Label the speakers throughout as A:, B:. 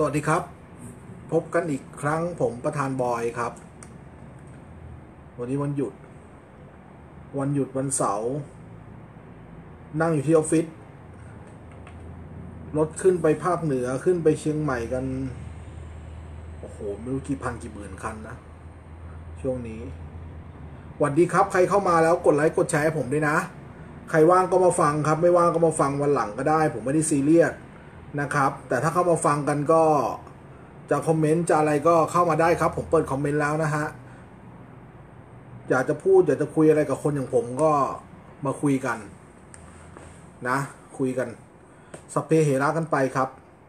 A: วัสดีครับพบกันอีกครั้งผมประธานบอยครับวันนี้วันหยุดวันเสาร์นั่งอยู่ที่ออฟฟิศรถขึ้นไปภาคเหนือขึ้นไปเชียงใหม่กันโอ้โหไม่รู้กี่พันกี่หมื่นคันนะช่วงนี้สวัสดีครับใครเข้ามาแล้วกดไลค์กดแชร์ให้ผมด้วยนะใครว่างก็มาฟังครับไม่ว่างก็มาฟังวันหลังก็ได้ผมไม่ได้ซีเรียสนะครับแต่ถ้าเข้ามาฟังกันก็จะคอมเมนต์จะอะไรก็เข้ามาได้ครับผมเปิดคอมเมนต์แล้วนะฮะอยากจะพูดอยากจะคุยอะไรกับคนอย่างผมก็มาคุยกันนะคุยกันสัพเพเหระกันไปครับ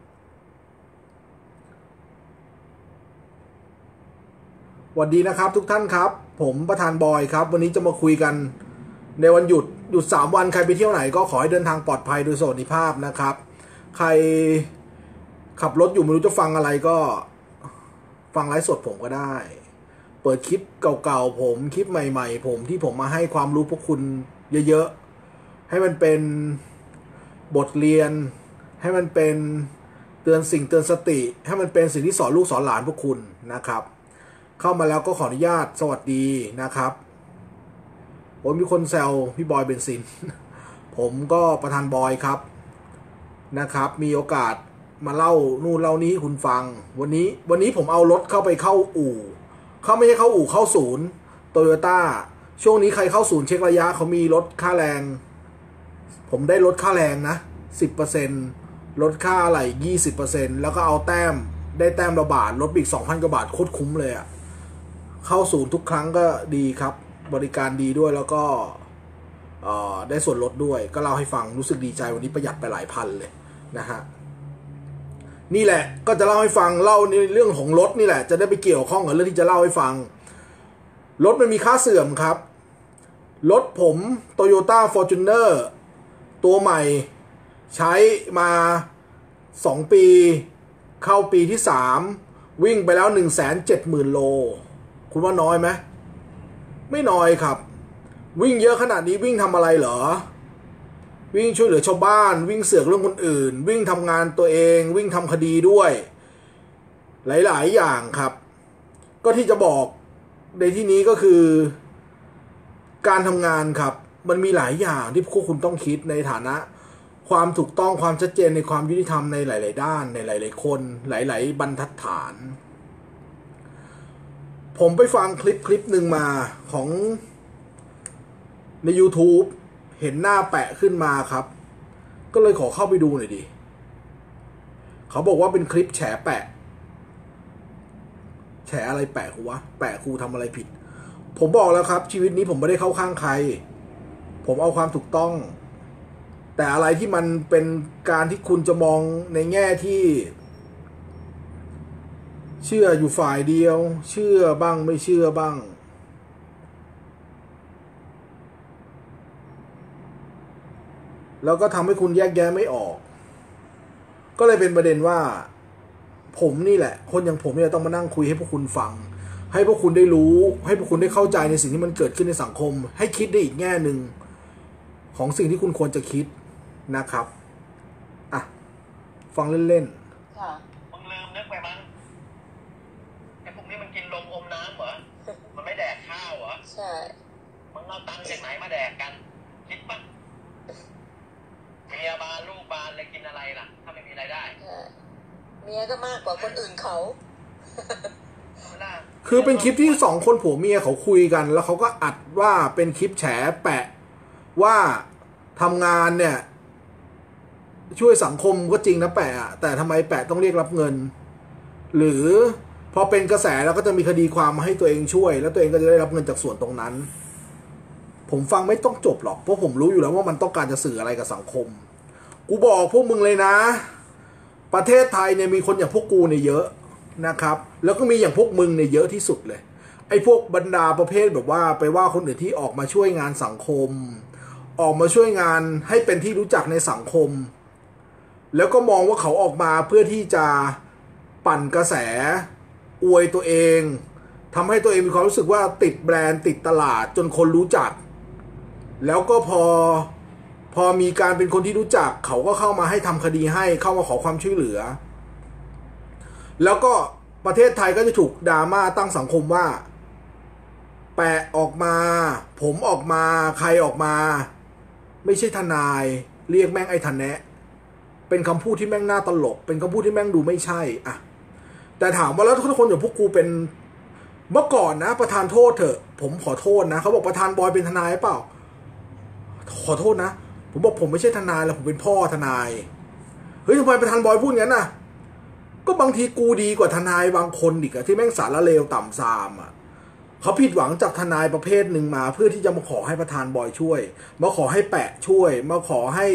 A: สวัสดีนะครับทุกท่านครับผมประธานบอยครับวันนี้จะมาคุยกันในวันหยุด3 วันใครไปเที่ยวไหนก็ขอให้เดินทางปลอดภัยโดยสวัสดิภาพนะครับใครขับรถอยู่ไม่รู้จะฟังอะไรก็ฟังไลฟ์สดผมก็ได้เปิดคลิปเก่าๆผมคลิปใหม่ๆผมที่ผมมาให้ความรู้พวกคุณเยอะๆให้มันเป็นบทเรียนให้มันเป็นเตือนสิ่งเตือนสติให้มันเป็นสิ่งที่สอนลูกสอนหลานพวกคุณนะครับเข้ามาแล้วก็ขออนุญาตสวัสดีนะครับผมมีคนแซวพี่บอยเบนซินผมก็ประธานบอยครับนะครับมีโอกาสมาเล่านู่นเล่านี้คุณฟังวันนี้ผมเอารถเข้าไปเข้าอู่ไม่ใช่เข้าอู่เข้าศูนย์โตโยต้าช่วงนี้ใครเข้าศูนย์เช็คระยะเขามีลดค่าแรงผมได้ลดค่าแรงนะ 10% ลดค่าอะไร 20% แล้วก็เอาแต้มได้แต้มละบาทลดอีก 2,000 กว่าบาทโคตรคุ้มเลยอะเข้าศูนย์ทุกครั้งก็ดีครับบริการดีด้วยแล้วก็ได้ส่วนลดด้วยก็เล่าให้ฟังรู้สึกดีใจวันนี้ประหยัดไปหลายพันเลยนะฮะนี่แหละก็จะเล่าให้ฟังเล่าในเรื่องของรถนี่แหละจะได้ไปเกี่ยวข้องกับเรื่องที่จะเล่าให้ฟังรถมันมีค่าเสื่อมครับรถผม Toyota Fortuner ตัวใหม่ใช้มา2 ปีเข้าปีที่3วิ่งไปแล้ว 170,000 โลคุณว่าน้อยไหมไม่น้อยครับวิ่งเยอะขนาดนี้วิ่งทำอะไรเหรอวิ่งช่วยเหลือชาวบ้านวิ่งเสือกเรื่องคนอื่นวิ่งทำงานตัวเองวิ่งทำคดีด้วยหลายๆอย่างครับก็ที่จะบอกในที่นี้ก็คือการทำงานครับมันมีหลายอย่างที่พวกคุณต้องคิดในฐานะความถูกต้องความชัดเจนในความยุติธรรมในหลายๆด้านในหลายๆคนหลายๆบรรทัดฐานผมไปฟังคลิปหนึ่งมาของใน YouTube เห็นหน้าแปะขึ้นมาครับก็เลยขอเข้าไปดูหน่อยดิเขาบอกว่าเป็นคลิปแฉแปะแฉอะไรแปะกูวะแปะกูทำอะไรผิดผมบอกแล้วครับชีวิตนี้ผมไม่ได้เข้าข้างใครผมเอาความถูกต้องแต่อะไรที่มันเป็นการที่คุณจะมองในแง่ที่เชื่ออยู่ฝ่ายเดียวเชื่อบ้างไม่เชื่อบ้างแล้วก็ทำให้คุณแยกแยะไม่ออกก็เลยเป็นประเด็นว่าผมนี่แหละคนอย่างผมเนี่ยต้องมานั่งคุยให้พวกคุณฟังให้พวกคุณได้รู้ให้พวกคุณได้เข้าใจในสิ่งที่มันเกิดขึ้นในสังคมให้คิดได้อีกแง่หนึ่งของสิ่งที่คุณควรจะคิดนะครับอ่ะฟังเล่น
B: ๆค่ะมึงลืมนึกไปมั้งไอ้พวกนี้มันกินลมอมน้ำเหรอมันไม่แดกข้าวเหรอใช่มึงเอาตังค์จากไหนมาแดกกันคิดปะเมียบานลูกบานเลยกินอะไรล่ะถ้าไม่มีรายได้เมียก็มากกว่าคนอื่นเขา
A: คือเป็นคลิปที่2 คนผัวเมียเขาคุยกันแล้วเขาก็อัดว่าเป็นคลิปแฉแปะว่าทำงานเนี่ยช่วยสังคมก็จริงนะแปะแต่ทำไมแปะต้องเรียกรับเงินหรือพอเป็นกระแสแล้วก็จะมีคดีความมาให้ตัวเองช่วยแล้วตัวเองก็จะได้รับเงินจากส่วนตรงนั้นผมฟังไม่ต้องจบหรอกเพราะผมรู้อยู่แล้วว่ามันต้องการจะสื่ออะไรกับสังคมกูบอกพวกมึงเลยนะประเทศไทยเนี่ยมีคนอย่างพวกกูเนี่ยเยอะนะครับแล้วก็มีอย่างพวกมึงเนี่ยเยอะที่สุดเลยไอ้พวกบรรดาประเภทแบบว่าไปว่าคนอื่นที่ออกมาช่วยงานสังคมออกมาช่วยงานให้เป็นที่รู้จักในสังคมแล้วก็มองว่าเขาออกมาเพื่อที่จะปั่นกระแสอวยตัวเองทำให้ตัวเองมีความรู้สึกว่าติดแบรนด์ติดตลาดจนคนรู้จักแล้วก็พอมีการเป็นคนที่รู้จักเขาก็เข้ามาให้ทำคดีให้เข้ามาขอความช่วยเหลือแล้วก็ประเทศไทยก็จะถูกดราม่าตั้งสังคมว่าแปะออกมาผมออกมาใครออกมาไม่ใช่ทนายเรียกแม่งไอ้ทนแนะเป็นคำพูดที่แม่งน่าตลกเป็นคำพูดที่แม่งดูไม่ใช่อะแต่ถามว่าแล้วทุกคนอย่างพวกกูเป็นเมื่อก่อนนะประธานโทษเถอะผมขอโทษนะเขาบอกประธานบอยเป็นทนายเปล่าขอโทษนะผมบอกผมไม่ใช่ทนายแล้วผมเป็นพ่อทนายเฮ้ยทำไมประธานบอยพูดงั้นน่ะก็บางทีกูดีกว่าทนายบางคนอีกอะที่แม่งสารเลวต่ำซามอะเขาผิดหวังจากทนายประเภทหนึ่งมาเพื่อที่จะมาขอให้ประธานบอยช่วยมาขอให้แปะช่วยมาขอให้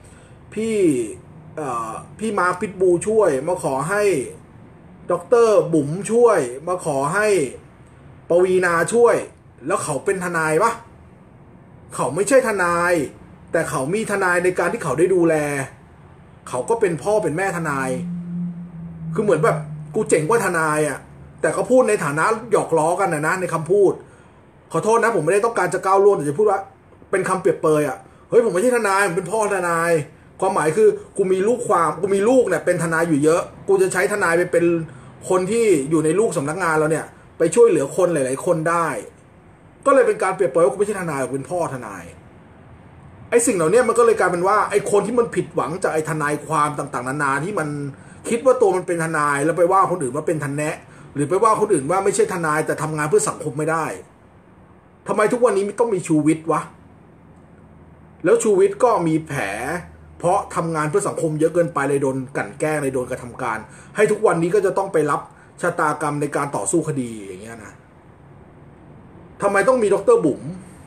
A: พี่มาร์คพิทบูช่วยมาขอให้ดร.บุ๋มช่วยมาขอให้ปวีณาช่วยแล้วเขาเป็นทนายปะเขาไม่ใช่ทนายแต่เขามีทนายในการที่เขาได้ดูแลเขาก็เป็นพ่อเป็นแม่ทนายคือเหมือนแบบกูเจ๋งกว่าทนายอ่ะแต่เขาพูดในฐานะหยอกล้อกันนะในคำพูดขอโทษนะผมไม่ได้ต้องการจะก้าวล่วงแต่จะพูดว่าเป็นคำเปรียบเปรยอ่ะเฮ้ยผมไม่ใช่ทนายผมเป็นพ่อทนายความหมายคือกูมีลูกเนี่ยเป็นทนายอยู่เยอะกูจะใช้ทนายไปเป็นคนที่อยู่ในลูกสำนักงานเราเนี่ยไปช่วยเหลือคนหลายๆคนได้ก็เลยเป็นการเปรียบเปรยว่ากูไม่ใช่ทนายกูเป็นพ่อทนายไอ้สิ่งเหล่านี้มันก็เลยกลายเป็นว่าไอ้คนที่มันผิดหวังจากไอ้ทนายความต่างๆนานาที่มันคิดว่าตัวมันเป็นทนายแล้วไปว่าคนอื่นว่าเป็นทนแนะหรือไปว่าคนอื่นว่าไม่ใช่ทนายแต่ทำงานเพื่อสังคมไม่ได้ทำไมทุกวันนี้ต้องมีชูวิทย์วะแล้วชูวิทย์ก็มีแผลเพราะทำงานเพื่อสังคมเยอะเกินไปเลยโดนกลั่นแกล้งเลยโดนกระทำการให้ทุกวันนี้ก็จะต้องไปรับชะตากรรมในการต่อสู้คดีอย่างเงี้ยนะทำไมต้องมีดร.บุ๋ม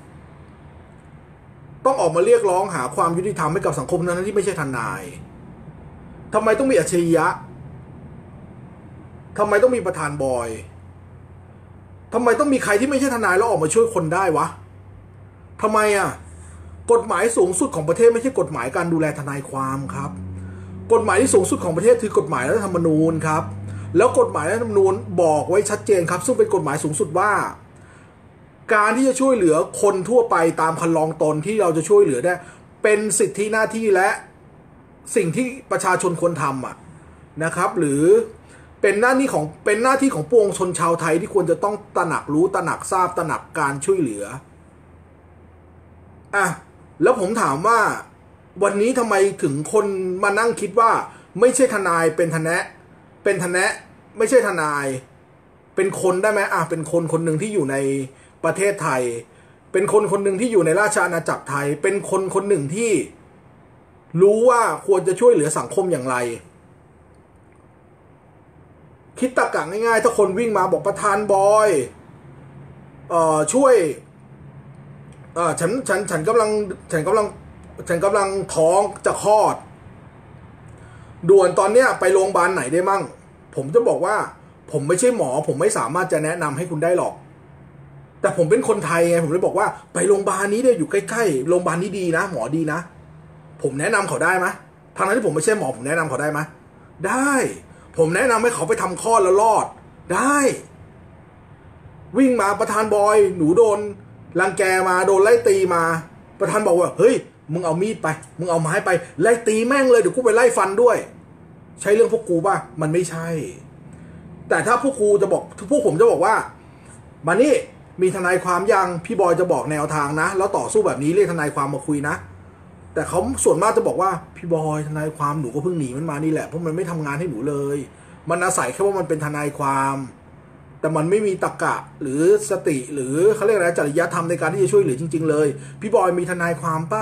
A: ต้องออกมาเรียกร้องหาความยุติธรรมให้กับสังคมนั้นที่ไม่ใช่ทนายทำไมต้องมีอัจฉริยะทำไมต้องมีประธานบอยทำไมต้องมีใครที่ไม่ใช่ทนายแล้วออกมาช่วยคนได้วะทำไมอ่ะกฎหมายสูงสุดของประเทศไม่ใช่กฎหมายการดูแลทนายความครับกฎหมายที่สูงสุดของประเทศคือกฎหมายรัฐธรรมนูญครับแล้วกฎหมายรัฐธรรมนูญบอกไว้ชัดเจนครับซึ่งเป็นกฎหมายสูงสุดว่าการที่จะช่วยเหลือคนทั่วไปตามคันลองตนที่เราจะช่วยเหลือได้เป็นสิทธิหน้าที่และสิ่งที่ประชาชนควรทำอ่ะนะครับหรือเป็นหน้าที่ของปวงชนชาวไทยที่ควรจะต้องตระหนักรู้ตระหนักทราบตระหนักการช่วยเหลืออ่ะแล้วผมถามว่าวันนี้ทำไมถึงคนมานั่งคิดว่าไม่ใช่ทนายเป็นทนแนะไม่ใช่ทนายเป็นคนได้ไหมอ่ะเป็นคนคนหนึ่งที่อยู่ในประเทศไทยเป็นคนคนหนึ่งที่อยู่ในราชอาณาจักรไทยเป็นคนคนหนึ่งที่รู้ว่าควรจะช่วยเหลือสังคมอย่างไรคิดตรรกะง่ายๆถ้าคนวิ่งมาบอกประธานบอยช่วยฉันกำลังท้องจะคลอดด่วนตอนเนี้ยไปโรงพยาบาลไหนได้มั่งผมจะบอกว่าผมไม่ใช่หมอผมไม่สามารถจะแนะนำให้คุณได้หรอกแต่ผมเป็นคนไทยไงผมเลยบอกว่าไปโรงพยาบาลนี้เนี่ยอยู่ใกล้ๆโรงพยาบาลนี้ดีนะหมอดีนะผมแนะนำเขาได้ไหมทางนั้นที่ผมไม่ใช่หมอผมแนะนำเขาได้ไหมได้ผมแนะนำให้เขาไปทำคลอดแล้วรอดได้วิ่งมาประธานบอยหนูโดนรังแกมาโดนไล่ตีมาประธานบอกว่าเฮ้ยมึงเอามีดไปมึงเอาไม้ไปไล่ตีแม่งเลยเดี๋ยวกูไปไล่ฟันด้วยใช่เรื่องพวกกูป่ะมันไม่ใช่แต่ถ้าพวกกูจะบอกพวกผมจะบอกว่ามานี่มีทนายความยังพี่บอยจะบอกแนวทางนะแล้วต่อสู้แบบนี้เรียกทนายความมาคุยนะแต่เขาส่วนมากจะบอกว่าพี่บอยทนายความหนูก็เพิ่งหนีมันมานี่แหละเพราะมันไม่ทำงานให้หนูเลยมันอาศัยแค่ว่ามันเป็นทนายความแต่มันไม่มีตรรกะหรือสติหรือเขาเรียกอะไรจริยธรรมในการที่จะช่วยเหลือจริงๆเลยพี่บอยมีทนายความป่ะ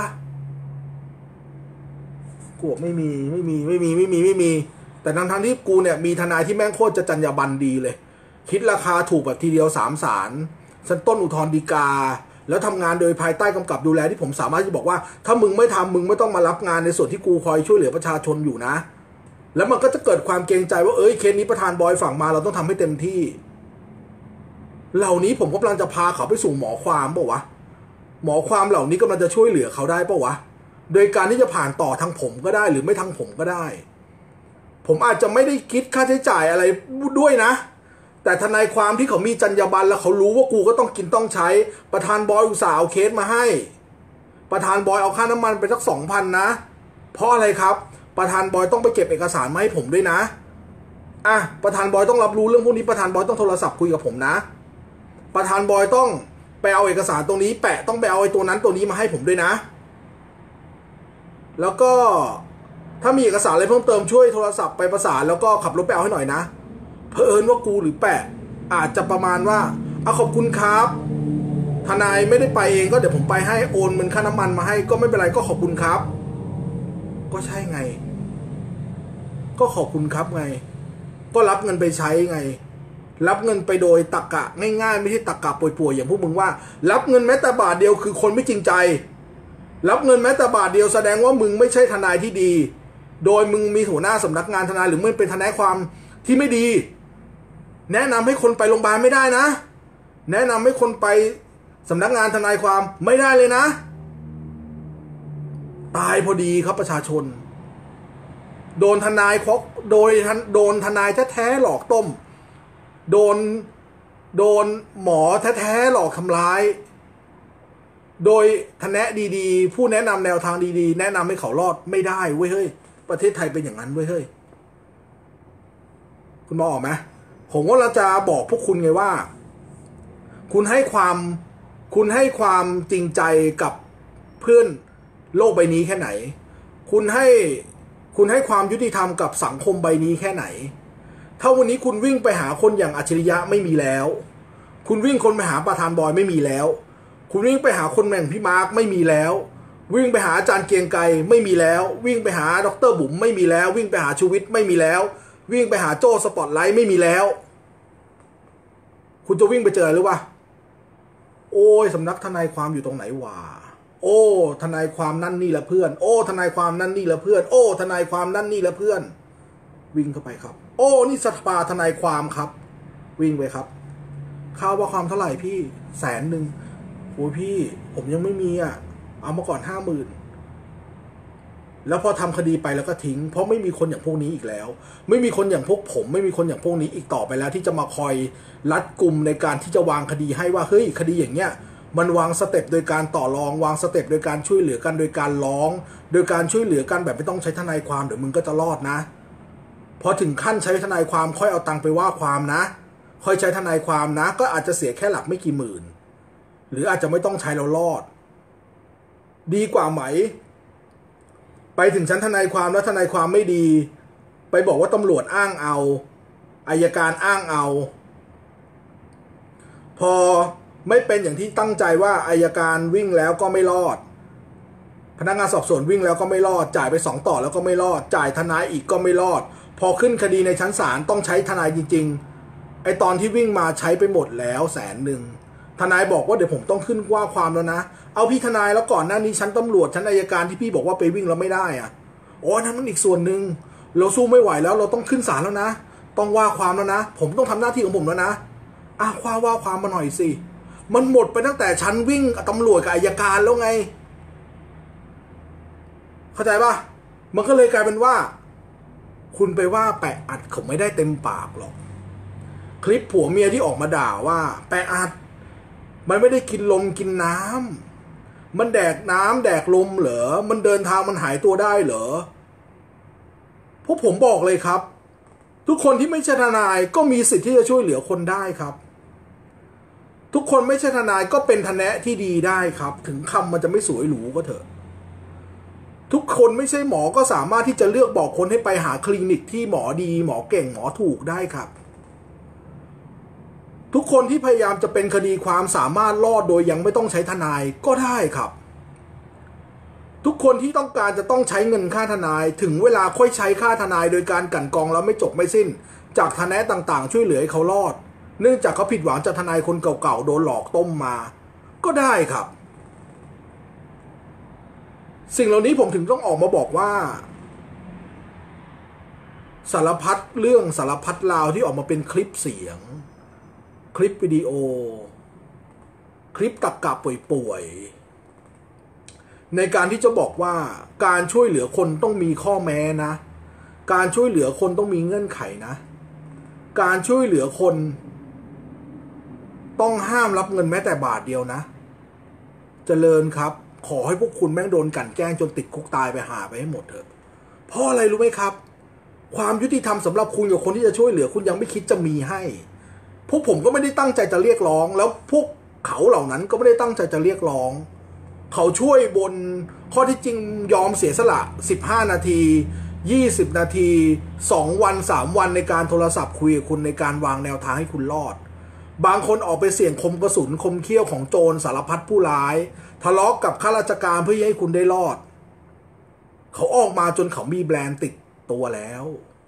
A: กูบอกไม่มีแต่ทั้งที่กูเนี่ยมีทนายที่แม่งโคตรจะจรรยาบรรณดีเลยคิดราคาถูกแบบทีเดียว3 ศาลชั้นต้นอุทธรณ์ฎีกาแล้วทำงานโดยภายใต้กำกับดูแลที่ผมสามารถที่จะบอกว่าถ้ามึงไม่ทำมึงไม่ต้องมารับงานในส่วนที่กูคอยช่วยเหลือประชาชนอยู่นะแล้วมันก็จะเกิดความเกรงใจว่าเคสนี้ประธานบอยฝั่งมาเราต้องทำให้เต็มที่เหล่านี้ผมกำลังจะพาเขาไปสู่หมอความเปล่าวะหมอความเหล่านี้กำลังจะช่วยเหลือเขาได้เปล่าวะโดยการที่จะผ่านต่อทางผมก็ได้หรือไม่ทางผมก็ได้ผมอาจจะไม่ได้คิดค่าใช้จ่ายอะไรด้วยนะแต่ทนายความที่เขามีจรรยาบรรณแล้วเขารู้ว่ากูก็ต้องกินต้องใช้ประธานบอยอุตส่าห์เอาเคสมาให้ประธานบอยเอาค่าน้ำมันไปสัก 2,000 นะเพราะอะไรครับประธานบอยต้องไปเก็บเอกสารมาให้ผมด้วยนะอ่ะประธานบอยต้องรับรู้เรื่องพวกนี้ประธานบอยต้องโทรศัพท์คุยกับผมนะประธานบอยต้องไปเอาเอกสารตรงนี้แปะต้องไปเอาไอ้ตัวนั้นตัวนี้มาให้ผมด้วยนะแล้วก็ถ้ามีเอกสารอะไรเพิ่มเติมช่วยโทรศัพท์ไปประสานแล้วก็ขับรถไปเอาให้หน่อยนะเผอิญว่ากูหรือแปะอาจจะประมาณว่าขอบคุณครับทนายไม่ได้ไปเองก็เดี๋ยวผมไปให้โอนเงินค่าน้ำมันมาให้ก็ไม่เป็นไรก็ขอบคุณครับก็ใช่ไงก็ขอบคุณครับไงก็รับเงินไปใช้ไงรับเงินไปโดยตรรกะง่ายๆไม่ใช่ตรรกะป่วยๆอย่างพวกมึงว่ารับเงินแม้แต่บาทเดียวคือคนไม่จริงใจรับเงินแม้แต่บาทเดียวแสดงว่ามึงไม่ใช่ทนายที่ดีโดยมึงมีหัวหน้าสำนักงานทนายหรือมึงเป็นทนายความที่ไม่ดีแนะนำให้คนไปโรงพยาบาลไม่ได้นะแนะนำให้คนไปสำนักงานทนายความไม่ได้เลยนะตายพอดีครับประชาชนโดนทนายโดนทนายแท้ๆหลอกต้มโดนหมอแท้ๆหลอกทำร้ายโดยทนายดีๆผู้แนะนำแนวทางดีๆแนะนำให้เขารอดไม่ได้เว้ยเฮ้ยประเทศไทยเป็นอย่างนั้นเว้ยเฮ้ยคุณมองออกไหมผมว่าเราจะบอกพวกคุณไงว่าคุณให้ความจริงใจกับเพื่อนโลกใบนี้แค่ไหนคุณให้ความยุติธรรมกับสังคมใบนี้แค่ไหนถ้าวันนี้คุณวิ่งไปหาคนอย่างอัจฉริยะไม่มีแล้วคุณวิ่งคนไปหาประธานบอยไม่มีแล้วคุณวิ่งไปหาคนแม่งพี่มาร์คไม่มีแล้ววิ่งไปหาอาจารย์เกียงไกรไม่มีแล้ววิ่งไปหาดร.บุ๋มไม่มีแล้ววิ่งไปหาชูวิทย์ไม่มีแล้ววิ่งไปหาโจ้สปอตไลท์ไม่มีแล้วคุณจะวิ่งไปเจอหรือวะโอ้ยสำนักทนายความอยู่ตรงไหนวะโอ้ทนายความนั่นนี่ละเพื่อนโอ้ทนายความนั่นนี่ละเพื่อนโอ้ทนายความนั่นนี่ละเพื่อนวิ่งเข้าไปครับโอ้นี่สภาทนายความครับวิ่งไปครับค่าว่าความเท่าไหร่พี่100,000โอ้ยพี่ผมยังไม่มีอ่ะเอามาก่อน50,000แล้วพอทำคดีไปแล้วก็ทิ้งเพราะไม่มีคนอย่างพวกนี้อีกแล้วไม่มีคนอย่างพวกผมไม่มีคนอย่างพวกนี้อีกต่อไปแล้วที่จะมาคอยรัดกุมในการที่จะวางคดีให้ว่าเฮ้ยคดีอย่างเงี้ยมันวางสเต็ปโดยการต่อรองวางสเต็ปโดยการช่วยเหลือกันโดยการร้องโดยการช่วยเหลือกันแบบไม่ต้องใช้ทนายความเดี๋ยวมึงก็จะรอดนะพอถึงขั้นใช้ทนายความค่อยเอาตังค์ไปว่าความนะค่อยใช้ทนายความนะก็อาจจะเสียแค่หลักไม่กี่หมื่นหรืออาจจะไม่ต้องใช้เรารอดดีกว่าไหมไปถึงชั้นทนายความแล้วทนายความไม่ดีไปบอกว่าตำรวจอ้างเอาอัยการอ้างเอาพอไม่เป็นอย่างที่ตั้งใจว่าอัยการวิ่งแล้วก็ไม่รอดพนักงานสอบสวนวิ่งแล้วก็ไม่รอดจ่ายไป2 ต่อแล้วก็ไม่รอดจ่ายทนายอีกก็ไม่รอดพอขึ้นคดีในชั้นศาลต้องใช้ทนายจริงๆไอตอนที่วิ่งมาใช้ไปหมดแล้ว100,000ทนายบอกว่าเดี๋ยวผมต้องขึ้นว่าความแล้วนะเอาพี่ทนายแล้วก่อนหน้านี้ชั้นตำรวจชั้นอัยการที่พี่บอกว่าไปวิ่งแล้วไม่ได้อะโอ้นั่นมันอีกส่วนหนึ่งเราสู้ไม่ไหวแล้วเราต้องขึ้นศาลแล้วนะต้องว่าความแล้วนะผมต้องทำหน้าที่ของผมแล้วนะว่าความมาหน่อยสิมันหมดไปตั้งแต่ชั้นวิ่งตำรวจกับอัยการแล้วไงเข้าใจป่ะมันก็เลยกลายเป็นว่าคุณไปว่าแปะอัดเขาไม่ได้เต็มปากหรอกคลิปผัวเมียที่ออกมาด่าว่าแปะอัดมันไม่ได้กินลมกินน้ำมันแดกน้ำแดกลมเหรอมันเดินทางมันหายตัวได้เหรอพวกผมบอกเลยครับทุกคนที่ไม่ใช่ทนายก็มีสิทธิ์ที่จะช่วยเหลือคนได้ครับทุกคนไม่ใช่ทนายก็เป็นทนายที่ดีได้ครับถึงคำมันจะไม่สวยหรูก็เถอะทุกคนไม่ใช่หมอก็สามารถที่จะเลือกบอกคนให้ไปหาคลินิกที่หมอดีหมอเก่งหมอถูกได้ครับทุกคนที่พยายามจะเป็นคดีความสามารถรอดโดยยังไม่ต้องใช้ทนายก็ได้ครับทุกคนที่ต้องการจะต้องใช้เงินค่าทนายถึงเวลาค่อยใช้ค่าทนายโดยการกลั่นกรองแล้วไม่จบไม่สิ้นจากทนายต่างๆช่วยเหลือให้เขารอดเนื่องจากเขาผิดหวังจากทนายคนเก่าๆโดนหลอกต้มมาก็ได้ครับสิ่งเหล่านี้ผมถึงต้องออกมาบอกว่าสารพัดเรื่องสารพัดราวที่ออกมาเป็นคลิปเสียงคลิปวิดีโอคลิปตรรกะป่วยๆในการที่จะบอกว่าการช่วยเหลือคนต้องมีข้อแม้นะการช่วยเหลือคนต้องมีเงื่อนไขนะการช่วยเหลือคนต้องห้ามรับเงินแม้แต่บาทเดียวนะเจริญครับขอให้พวกคุณแม่งโดนกลั่นแกล้งจนติดคุกตายไปหาไปให้หมดเถอะเพราะอะไรรู้ไหมครับความยุติธรรมสำหรับคุณกับคนที่จะช่วยเหลือคุณยังไม่คิดจะมีให้พวกผมก็ไม่ได้ตั้งใจจะเรียกร้องแล้วพวกเขาเหล่านั้นก็ไม่ได้ตั้งใจจะเรียกร้องเขาช่วยบนข้อที่จริงยอมเสียสละ15 นาที20 นาที2 วัน3 วันในการโทรศัพท์คุยกับคุณในการวางแนวทางให้คุณรอดบางคนออกไปเสี่ยงคมกระสุนคมเขี้ยวของโจรสารพัดผู้ร้ายทะเลาะกับข้าราชการเพื่อให้คุณได้รอดเขาออกมาจนเขามีแบรนด์ติดตัวแล้ว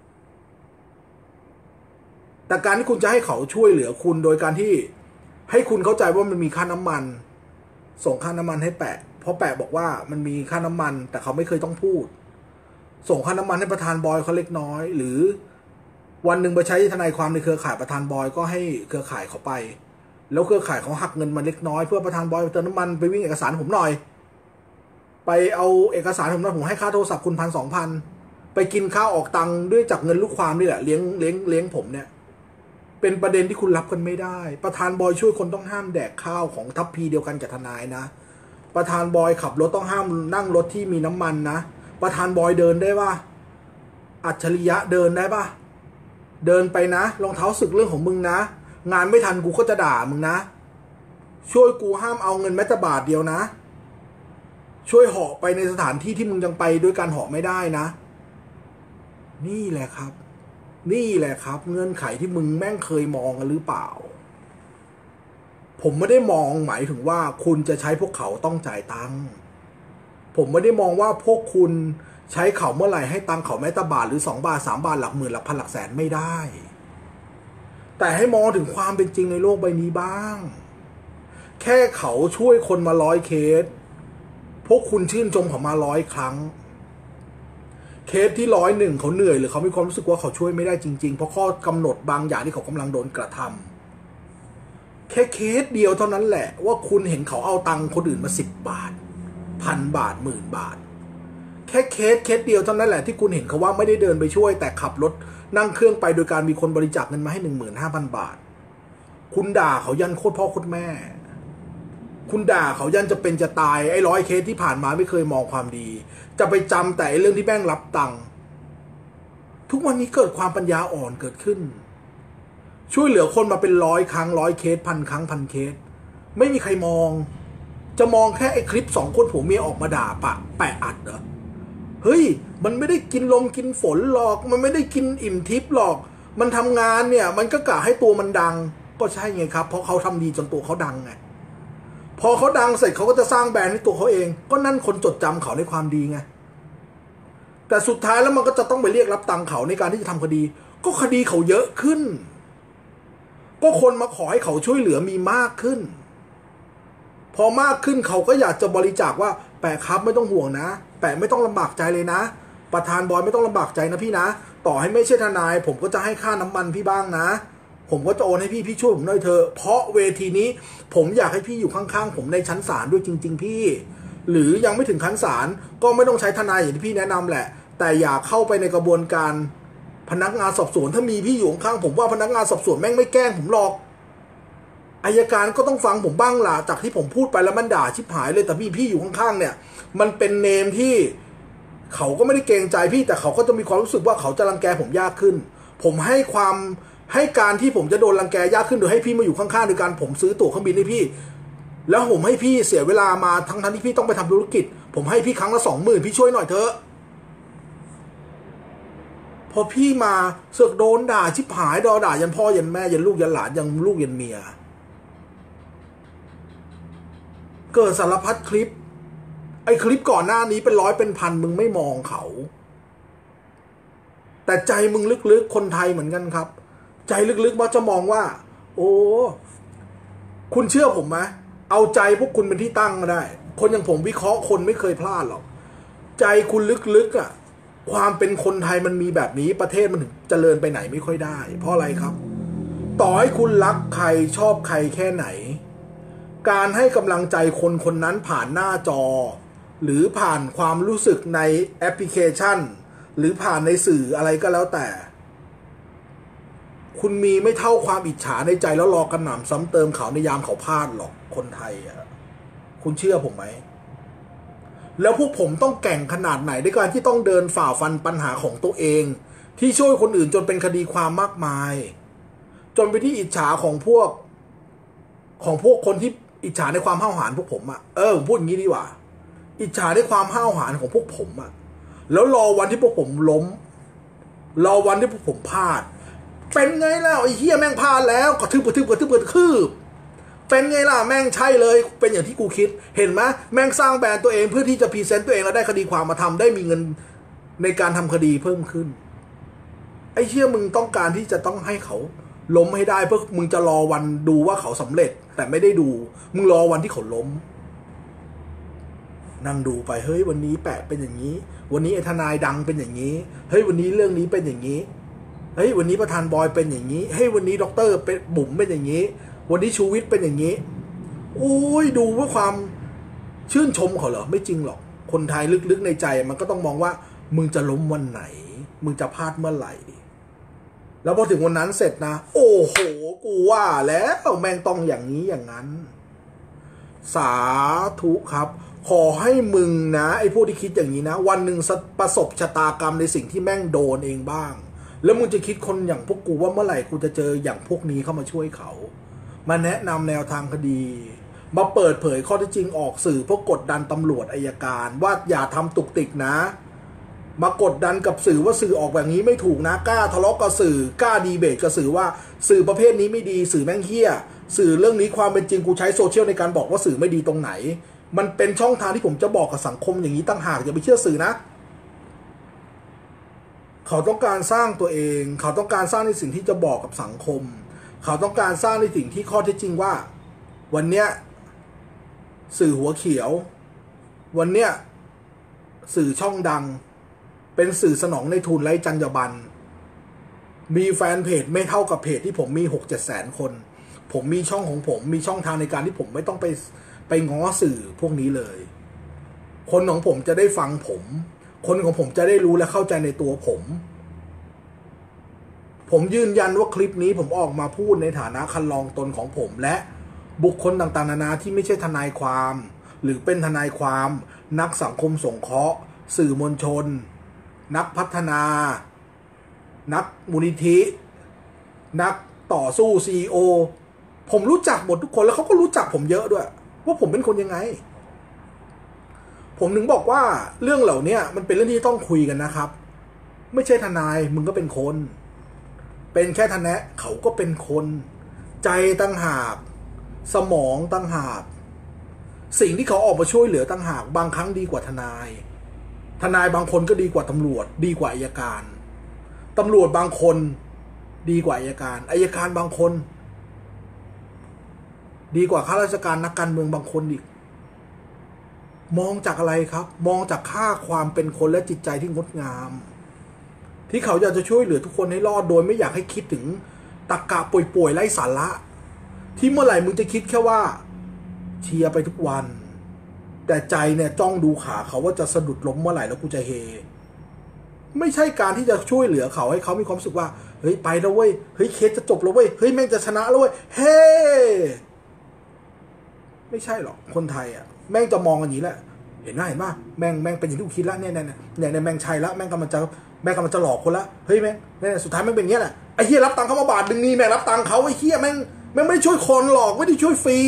A: แต่การที่คุณจะให้เขาช่วยเหลือคุณโดยการที่ให้คุณเข้าใจว่ามันมีค่าน้ำมันส่งค่าน้ำมันให้แปะเพราะแปะบอกว่ามันมีค่าน้ำมันแต่เขาไม่เคยต้องพูดส่งค่าน้ำมันให้ประธานบอยเขาเล็กน้อยหรือวันหนึ่งไปใช้ทนายความในเครือข่ายประธานบอยก็ให้เครือข่ายเขาไปแล้วเครือข่ายเขาหักเงินมาเล็กน้อยเพื่อประธานบอยไปเติมน้ำมันไปวิ่งเอกสารผมหน่อยไปเอาเอกสารผมหน่อยผมให้ค่าโทรศัพท์คุณ1,000-2,000ไปกินข้าวออกตังค์ด้วยจากเงินลูกความนี่แหละเลี้ยงผมเนี่ยเป็นประเด็นที่คุณรับกันไม่ได้ประธานบอยช่วยคนต้องห้ามแดกข้าวของทัพพีเดียวกันกับทนายนะประธานบอยขับรถต้องห้ามนั่งรถที่มีน้ำมันนะประธานบอยเดินได้ป่ะอัจฉริยะเดินได้ป่ะเดินไปนะรองเท้าสึกเรื่องของมึงนะงานไม่ทันกูก็จะด่ามึงนะช่วยกูห้ามเอาเงินแม้แต่บาทเดียวนะช่วยเหาะไปในสถานที่ที่มึงยังไปด้วยการเหาะไม่ได้นะนี่แหละครับเงื่อนไขที่มึงแม่งเคยมองกันหรือเปล่าผมไม่ได้มองหมายถึงว่าคุณจะใช้พวกเขาต้องจ่ายตังค์ผมไม่ได้มองว่าพวกคุณใช้เขาเมื่อไหร่ให้ตังค์เขาแม้แต่บาทหรือ2 บาท3 บาทหลักหมื่นหลักพันหลักแสนไม่ได้แต่ให้มองถึงความเป็นจริงในโลกใบนี้บ้างแค่เขาช่วยคนมา100 เคสพวกคุณชื่นชมเขามา100 ครั้งเคสที่101เขาเหนื่อยหรือเขามีความรู้สึกว่าเขาช่วยไม่ได้จริงๆเพราะข้อกำหนดบางอย่างที่เขากำลังโดนกระทำแค่เคสเดียวเท่านั้นแหละว่าคุณเห็นเขาเอาตังค์คนอื่นมา10 บาท1,000 บาท10,000 บาทแค่เคสเดียวเท่านั้นแหละที่คุณเห็นเขาว่าไม่ได้เดินไปช่วยแต่ขับรถนั่งเครื่องไปโดยการมีคนบริจาคเงินมาให้ 15,000 บาทคุณด่าเขายันโคตรพ่อโคตรแม่คุณด่าเขายันจะเป็นจะตายไอ้100 เคสที่ผ่านมาไม่เคยมองความดีจะไปจำแต่เรื่องที่แม่งรับตังค์ทุกวันนี้เกิดความปัญญาอ่อนเกิดขึ้นช่วยเหลือคนมาเป็น100 ครั้ง100 เคส1,000 ครั้ง1,000 เคสไม่มีใครมองจะมองแค่ไอ้คลิป2 คนผัวเมียออกมาด่าแปะอัดเหรอเฮ้ยมันไม่ได้กินลมกินฝนหรอกมันไม่ได้กินอิ่มทิพย์หรอกมันทำงานเนี่ยมันก็กะให้ตัวมันดังก็ใช่ไงครับเพราะเขาทำดีจนตัวเขาดังไงพอเขาดังเสร็จเขาก็จะสร้างแบรนด์ให้ตัวเขาเองก็นั่นคนจดจำเขาในความดีไงแต่สุดท้ายแล้วมันก็จะต้องไปเรียกรับตังค์เขาในการที่จะทำคดีก็คดีเขาเยอะขึ้นก็คนมาขอให้เขาช่วยเหลือมีมากขึ้นพอมากขึ้นเขาก็อยากจะบริจาคว่าแปะครับไม่ต้องห่วงนะแปะไม่ต้องลำบากใจเลยนะประธานบอยไม่ต้องลำบากใจนะพี่นะต่อให้ไม่ใช่ทนายผมก็จะให้ค่าน้ำมันพี่บ้างนะผมก็จะโอนให้พี่ช่วยผมหน่อยเถอะเพราะเวทีนี้ผมอยากให้พี่อยู่ข้างๆผมในชั้นศาลด้วยจริงๆพี่หรือยังไม่ถึงชั้นศาลก็ไม่ต้องใช้ทนายอย่างที่พี่แนะนำแหละแต่อย่าเข้าไปในกระบวนการพนักงานสอบสวนถ้ามีพี่อยู่ข้างๆผมว่าพนักงานสอบสวนแม่งไม่แกล้งผมหรอกอัยการก็ต้องฟังผมบ้างล่ะจากที่ผมพูดไปแล้วมันด่าชิบหายเลยแต่พี่อยู่ข้างๆเนี่ยมันเป็นเนมที่เขาก็ไม่ได้เกรงใจพี่แต่เขาก็จะมีความรู้สึกว่าเขาจะรังแกผมยากขึ้นผมให้การที่ผมจะโดนรังแกยากขึ้นโดยให้พี่มาอยู่ข้างๆโดยการผมซื้อตั๋วเครื่องบินให้พี่แล้วผมให้พี่เสียเวลามาทั้งที่พี่ต้องไปทำธุรกิจผมให้พี่ครั้งละ20,000พี่ช่วยหน่อยเถอะพอพี่มาเสือกโดนด่าชิบหายด่ายันพ่อยันแม่ยันลูกยันหลานยันลูกยันเมียเกิดสารพัดคลิปไอ้คลิปก่อนหน้านี้เป็น100เป็นพันมึงไม่มองเขาแต่ใจมึงลึกๆคนไทยเหมือนกันครับใจลึกๆมักจะมองว่าโอ้คุณเชื่อผมไหมเอาใจพวกคุณเป็นที่ตั้งก็ได้คนอย่างผมวิเคราะห์คนไม่เคยพลาดหรอกใจคุณลึกๆอ่ะความเป็นคนไทยมันมีแบบนี้ประเทศมันถึงเจริญไปไหนไม่ค่อยได้เพราะอะไรครับต่อให้คุณรักใครชอบใครแค่ไหนการให้กำลังใจคนคนนั้นผ่านหน้าจอหรือผ่านความรู้สึกในแอปพลิเคชันหรือผ่านในสื่ออะไรก็แล้วแต่คุณมีไม่เท่าความอิจฉาในใจแล้วรอกระหน่ำซ้ำเติมเขาในยามเขาพลาดหรอกคนไทยอ่ะคุณเชื่อผมไหมแล้วพวกผมต้องแก่งขนาดไหนในการที่ต้องเดินฝ่าฟันปัญหาของตัวเองที่ช่วยคนอื่นจนเป็นคดีความมากมายจนไปที่อิจฉาของพวกคนที่อิจฉาในความห้าวหาญพวกผมอะผมพูดอย่างนี้ดีกว่าอิจฉาในความห้าวหาญของพวกผมอะแล้วรอวันที่พวกผมล้มรอวันที่พวกผมพลาดเป็นไงแล้วไอ้เหี้ยแม่งพลาดแล้วกระทืบเป็นไงล่ะแม่งใช่เลยเป็นอย่างที่กูคิดเห็นไหมแม่งสร้างแบรนด์ตัวเองเพื่อที่จะพรีเซนต์ตัวเองแล้วได้คดีความมาทำได้มีเงินในการทำคดีเพิ่มขึ้นไอ้เหี้ยมึงต้องการที่จะต้องให้เขาล้มให้ได้เพื่อมึงจะรอวันดูว่าเขาสำเร็จแต่ไม่ได้ดูมึงรอวันที่เขาล้มนั่งดูไปเฮ้ยวันนี้แปะเป็นอย่างนี้วันนี้ไอ้ทนายดังเป็นอย่างนี้เฮ้ยวันนี้เรื่องนี้เป็นอย่างนี้เฮ้ยวันนี้ประธานบอยเป็นอย่างนี้เฮ้ยวันนี้ด็อกเตอร์เป็นบุ๋มเป็นอย่างนี้วันนี้ชูวิทย์เป็นอย่างนี้โอ้ยดูเพื่อความชื่นชมเขาเหรอไม่จริงหรอกคนไทยลึกๆในใจมันก็ต้องมองว่ามึงจะล้มวันไหนมึงจะพลาดเมื่อไหร่แล้วพอถึงวันนั้นเสร็จนะโอ้โหกูว่าแล้วแม่งต้องอย่างนี้อย่างนั้นสาธุครับขอให้มึงนะไอ้พวกที่คิดอย่างนี้นะวันหนึ่งประสบชะตากรรมในสิ่งที่แม่งโดนเองบ้างแล้วมึงจะคิดคนอย่างพวกกูว่าเมื่อไหร่กูจะเจออย่างพวกนี้เข้ามาช่วยเขามาแนะนำแนวทางคดีมาเปิดเผยข้อเท็จจริงออกสื่อเพื่อกดดันตำรวจอัยการว่าอย่าทำตุกติกนะมากดดันกับสื่อว่าสื่อออกแบบนี้ไม่ถูกนะกล้าทะเลาะกับสื่อกล้าดีเบตกับสื่อว่าสื่อประเภทนี้ไม่ดีสื่อแม่งเหี้ยสื่อเรื่องนี้ความเป็นจริงกูใช้โซเชียลในการบอกว่าสื่อไม่ดีตรงไหนมันเป็นช่องทางที่ผมจะบอกกับสังคมอย่างนี้ตั้งหากอย่าไปเชื่อสื่อนะเขาต้องการสร้างตัวเองเขาต้องการสร้างในสิ่งที่จะบอกกับสังคมเขาต้องการสร้างในสิ่งที่ข้อเท็จจริงว่าวันเนี้ยสื่อหัวเขียววันเนี้ยสื่อช่องดังเป็นสื่อสนองในทุนไร้จรรยาบรรณมีแฟนเพจไม่เท่ากับเพจที่ผมมี 6-7 แสนคนผมมีช่องของผมมีช่องทางในการที่ผมไม่ต้องไปง้อสื่อพวกนี้เลยคนของผมจะได้ฟังผมคนของผมจะได้รู้และเข้าใจในตัวผมยืนยันว่าคลิปนี้ผมออกมาพูดในฐานะคันลองตนของผมและบุคคลต่างๆนานาที่ไม่ใช่ทนายความหรือเป็นทนายความนักสังคมสงเคราะห์สื่อมวลชนนักพัฒนานักมูลนิธินักต่อสู้ CEO ผมรู้จักหมดทุกคนแล้วเขาก็รู้จักผมเยอะด้วยว่าผมเป็นคนยังไงผมถึงบอกว่าเรื่องเหล่านี้มันเป็นเรื่องที่ต้องคุยกันนะครับไม่ใช่ทนายมึงก็เป็นคนเป็นแค่ทนายเขาก็เป็นคนใจตั้งหากสมองตั้งหากสิ่งที่เขาออกมาช่วยเหลือตั้งหากบางครั้งดีกว่าทนายบางคนก็ดีกว่าตำรวจดีกว่าอัยการตำรวจบางคนดีกว่าอัยการบางคนดีกว่าข้าราชการนักการเมืองบางคนอีกมองจากอะไรครับมองจากค่าความเป็นคนและจิตใจที่งดงามที่เขาอยากจะช่วยเหลือทุกคนให้รอดโดยไม่อยากให้คิดถึงตรรกะป่วยๆไร้สาระที่เมื่อไหร่มึงจะคิดแค่ว่าเชียร์ไปทุกวันแต่ใจเนี่ยจ้องดูขาเขาว่าจะสะดุดล้มเมื่อไหร่แล้วกูจะเฮไม่ใช่การที่จะช่วยเหลือเขาให้เขามีความรู้สึกว่าเฮ้ยไปแล้วเว้ยเฮ้ยเคสจะจบแล้วเว้ยเฮ้ยแม่งจะชนะแล้วเว้ยเฮ้ไม่ใช่หรอกคนไทยอ่ะแม่งจะมองกันอย่างนี้แหละเห็นไหมแม่งเป็นอย่างที่กูคิดละเนี่ยแม่งใช่ละแม่งกำลังจะหลอกคนละเฮ้ยแม่งสุดท้ายแม่งเป็นอย่างนี้แหละไอ้เหี้ยรับตังค์เขามาบาทนึงนี่แม่งรับตังค์เขาไอ้เหี้ยแม่งไม่ได้ช่วยคนหรอกไม่ได้ช่วยฟรี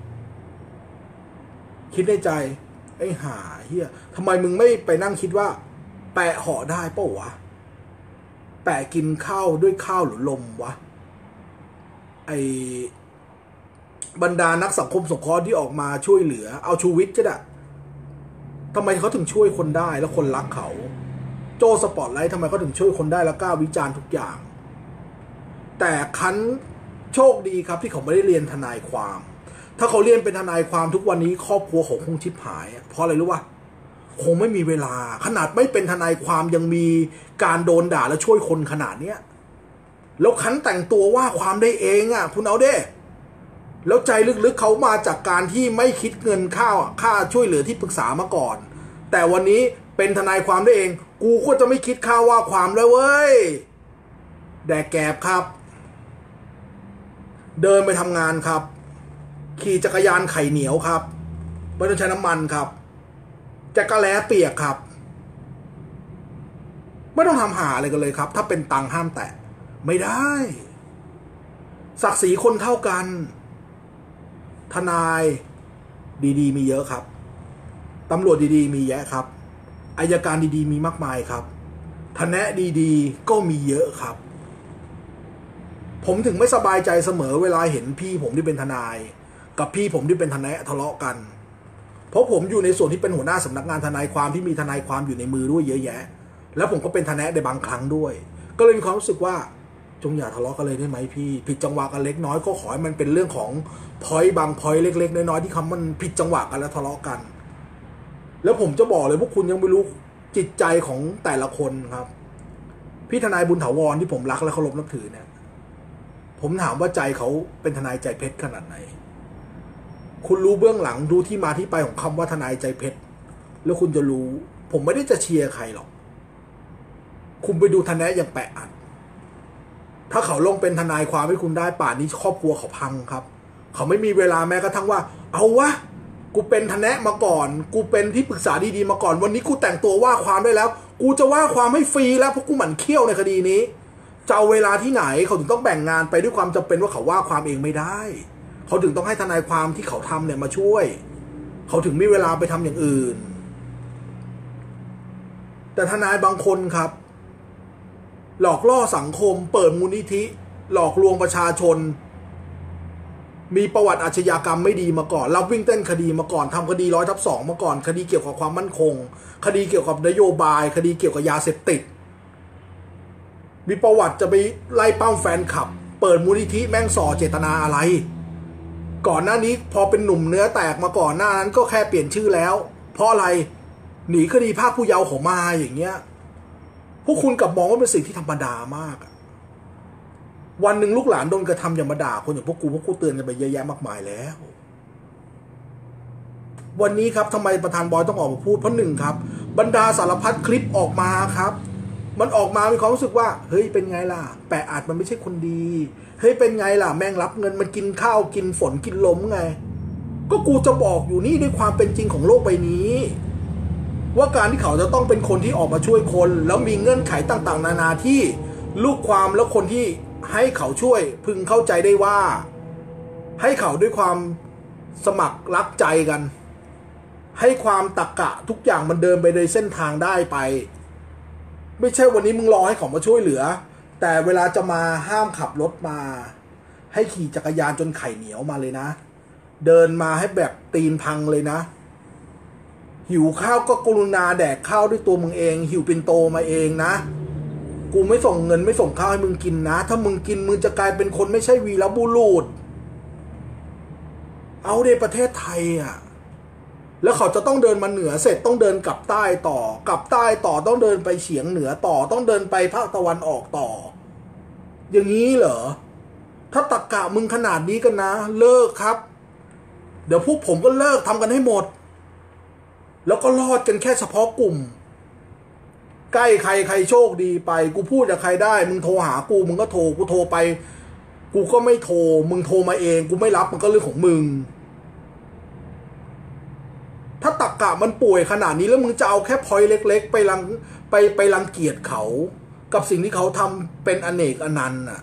A: คิดในใจไอ้ห่าเหี้ยทำไมมึงไม่ไปนั่งคิดว่าแปะห่อได้เปล่าวะแปะกินข้าวด้วยข้าวหรือลมวะไอบรรดานักสังคมสงเคราะห์ที่ออกมาช่วยเหลือเอาชูวิทย์ก็ได้ทำไมเขาถึงช่วยคนได้แล้วคนรักเขาโจสปอร์ตไลท์ทำไมเขาถึงช่วยคนได้แล้วกล้าวิจารณ์ทุกอย่างแต่คันโชคดีครับที่เขาไม่ได้เรียนทนายความถ้าเขาเรียนเป็นทนายความทุกวันนี้ครอบครัวเขาคงชิบหายเพราะอะไรรู้ป่ะคงไม่มีเวลาขนาดไม่เป็นทนายความยังมีการโดนด่าและช่วยคนขนาดเนี้ยแล้วคันแต่งตัวว่าความได้เองอ่ะคุณเอาเด้แล้วใจลึกๆเขามาจากการที่ไม่คิดเงินค่าช่วยเหลือที่ปรึกษามาก่อนแต่วันนี้เป็นทนายความได้เองกูก็จะไม่คิดค่าว่าความเลยเว้ยแดกแกบครับเดินไปทำงานครับขี่จักรยานไข่เหนียวครับไม่ต้องใช้น้ำมันครับจักรแล้เปียกครับไม่ต้องทำหาอะไรกันเลยครับถ้าเป็นตังห้ามแตะไม่ได้ศักดิ์ศรีคนเท่ากันทนายดีๆมีเยอะครับตำรวจดีๆมีแยะครับอัยการดีๆมีมากมายครับทนายดีๆก็มีเยอะครับผมถึงไม่สบายใจเสมอเวลาเห็นพี่ผมที่เป็นทนายกับพี่ผมที่เป็นทนายทะเลาะกันเพราะผมอยู่ในส่วนที่เป็นหัวหน้าสำนักงานทนายความที่มีทนายความอยู่ในมือด้วยเยอะแยะแล้วผมก็เป็นทนายในบางครั้งด้วยก็เลยมีความรู้สึกว่าจงอย่าทะเลาะกันเลยได้ไหมพี่ผิดจังหวะกันเล็กน้อยก็ขอให้มันเป็นเรื่องของพอยต์บางพอยต์เล็กๆน้อยๆที่คำมันผิดจังหวะกันแล้วทะเลาะกันแล้วผมจะบอกเลยพวกคุณยังไม่รู้จิตใจของแต่ละคนครับพี่ทนายบุญถาวรที่ผมรักและเคารพนับถือเนี่ยผมถามว่าใจเขาเป็นทนายใจเพชรขนาดไหนคุณรู้เบื้องหลังดูที่มาที่ไปของคำว่าทนายใจเพชรแล้วคุณจะรู้ผมไม่ได้จะเชียร์ใครหรอกคุณไปดูทนายอย่างแปะอัดถ้าเขาลงเป็นทนายความให้คุณได้ป่านนี้ครอบครัวเขาพังครับเขาไม่มีเวลาแม้กระทั่งว่าเอาวะกูเป็นทนายมาก่อนกูเป็นที่ปรึกษาดีๆมาก่อนวันนี้กูแต่งตัวว่าความได้แล้วกูจะว่าความให้ฟรีแล้วเพราะกูหมั่นเคี้ยวในคดีนี้จะเอาเวลาที่ไหนเขาถึงต้องแบ่งงานไปด้วยความจำเป็นว่าเขาว่าความเองไม่ได้เขาถึงต้องให้ทนายความที่เขาทำเนี่ยมาช่วยเขาถึงมีเวลาไปทำอย่างอื่นแต่ทนายบางคนครับหลอกล่อสังคมเปิดมูลนิธิหลอกลวงประชาชนมีประวัติอาชญากรรมไม่ดีมาก่อนรับวิ่งเต้นคดีมาก่อนทำคดี100/2มาก่อนคดีเกี่ยวกับความมั่นคงคดีเกี่ยวกับนโยบายคดีเกี่ยวกับยาเสพติดมีประวัติจะไปไล่ปั้มแฟนคลับเปิดมูลนิธิแม่งส่อเจตนาอะไรก่อนหน้านี้พอเป็นหนุ่มเนื้อแตกมาก่อนหน้านั้นก็แค่เปลี่ยนชื่อแล้วเพราะอะไรหนีคดีภาคผู้เยาว์ของมาอย่างเงี้ยพวกคุณกลับมองว่าเป็นสิ่งที่ธรรมดามากวันหนึ่งลูกหลานโดนกระทำอย่ามาด่าคนอย่างพวกกูเตือนกันไปเยอะแยะมากมายแล้ววันนี้ครับทำไมประธานบอยต้องออกมาพูดเพราะหนึ่งครับบรรดาสารพัดคลิปออกมาครับมันออกมามีความรู้สึกว่าเฮ้ยเป็นไงล่ะแปะอาจมันไม่ใช่คนดีเฮ้ยเป็นไงล่ะแม่งรับเงินมันกินข้าวกินฝนกินลมไงก็กูจะบอกอยู่นี่ด้วยความเป็นจริงของโลกใบนี้ว่าการที่เขาจะต้องเป็นคนที่ออกมาช่วยคนแล้วมีเงื่อนไขต่างๆนานาที่ลูกความแล้วคนที่ให้เขาช่วยพึงเข้าใจได้ว่าให้เขาด้วยความสมัครรักใจกันให้ความตรรกะทุกอย่างมันเดินไปในเส้นทางได้ไปไม่ใช่วันนี้มึงรอให้เขามาช่วยเหลือแต่เวลาจะมาห้ามขับรถมาให้ขี่จักรยานจนไข่เหนียวมาเลยนะเดินมาให้แบบตีนพังเลยนะหิวข้าวก็กรุณาแดกข้าวด้วยตัวมึงเองหิวปิ่นโตมาเองนะกูไม่ส่งเงินไม่ส่งข้าวให้มึงกินนะถ้ามึงกินมึงจะกลายเป็นคนไม่ใช่วีรบุรุษเอาในประเทศไทยอ่ะแล้วเขาจะต้องเดินมาเหนือเสร็จต้องเดินกลับใต้ต่อกลับใต้ต่อต้องเดินไปเฉียงเหนือต่อต้องเดินไปภาคตะวันออกต่ออย่างนี้เหรอถ้าตรรกะมึงขนาดนี้กันนะเลิกครับเดี๋ยวพวกผมก็เลิกทำกันให้หมดแล้วก็รอดกันแค่เฉพาะกลุ่มใกล้ใครโชคดีไปกูพูดกับใครได้มึงโทรหากูมึงก็โทรกูโทรไปกูก็ไม่โทรมึงโทรมาเองกูไม่รับมันก็เรื่องของมึงถ้าตรรกะมันป่วยขนาดนี้แล้วมึงจะเอาแค่พอยเล็กๆไปรังเกียจเขากับสิ่งที่เขาทำเป็นอเนกอนันต์น่ะ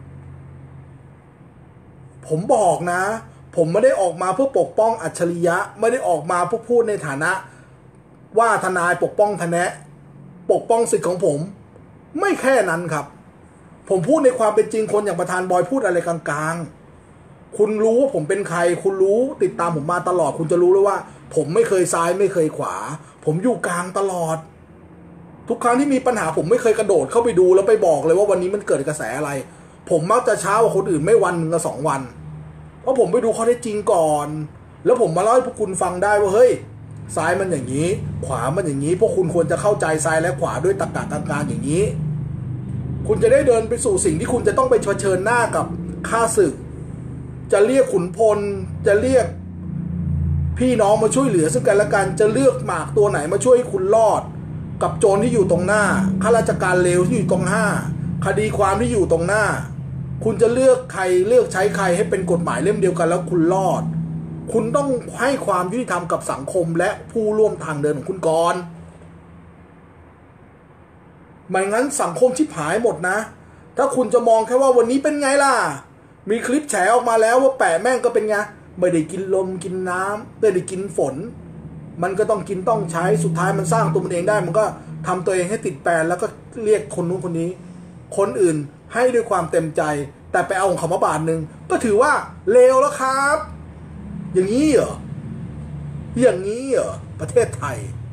A: ผมบอกนะผมไม่ได้ออกมาเพื่อปกป้องอัจฉริยะไม่ได้ออกมาเพื่อพูดในฐานะว่าทนายปกป้องทนายปกป้องสิทธิ์ของผมไม่แค่นั้นครับผมพูดในความเป็นจริงคนอย่างประธานบอยพูดอะไรกลางๆคุณรู้ว่าผมเป็นใครคุณรู้ติดตามผมมาตลอดคุณจะรู้เลยว่าผมไม่เคยซ้ายไม่เคยขวาผมอยู่กลางตลอดทุกครั้งที่มีปัญหาผมไม่เคยกระโดดเข้าไปดูแล้วไปบอกเลยว่าวันนี้มันเกิดกระแสอะไรผมมักจะช้ากว่าคนอื่นไม่วันหนึ่งก็2 วันเพราะผมไปดูข้อเท็จจริงก่อนแล้วผมมาเล่าให้พวกคุณฟังได้ว่าเฮ้ยซ้ายมันอย่างนี้ขวามันอย่างนี้พวกคุณควรจะเข้าใจซ้ายและขวาด้วยตรรกะกลางๆอย่างนี้คุณจะได้เดินไปสู่สิ่งที่คุณจะต้องไปเผชิญหน้ากับข้าศึกจะเรียกขุนพลจะเรียกพี่น้องมาช่วยเหลือซึ่งกันและกันจะเลือกหมากตัวไหนมาช่วยให้คุณรอดกับโจรที่อยู่ตรงหน้าข้าราชการเลวที่อยู่ตรงหน้าคดีความที่อยู่ตรงหน้าคุณจะเลือกใครเลือกใช้ใครให้เป็นกฎหมายเล่มเดียวกันแล้วคุณรอดคุณต้องให้ความยุติธรรมกับสังคมและผู้ร่วมทางเดินของคุณก่อนไม่งั้นสังคมชิบหายหมดนะถ้าคุณจะมองแค่ว่าวันนี้เป็นไงล่ะมีคลิปแฉออกมาแล้วว่าแปะแม่งก็เป็นไงไม่ได้กินลมกินน้ำไม่ได้กินฝนมันก็ต้องกินต้องใช้สุดท้ายมันสร้างตัวมันเองได้มันก็ทำตัวเองให้ติดแปรแล้วก็เรียกคนนู้นคนนี้คนอื่นให้ด้วยความเต็มใจแต่ไปเอาของเขามาบาทหนึ่งก็ถือว่าเลวแล้วครับอย่างนี้เหรออย่างนี้เหรอประเทศไทย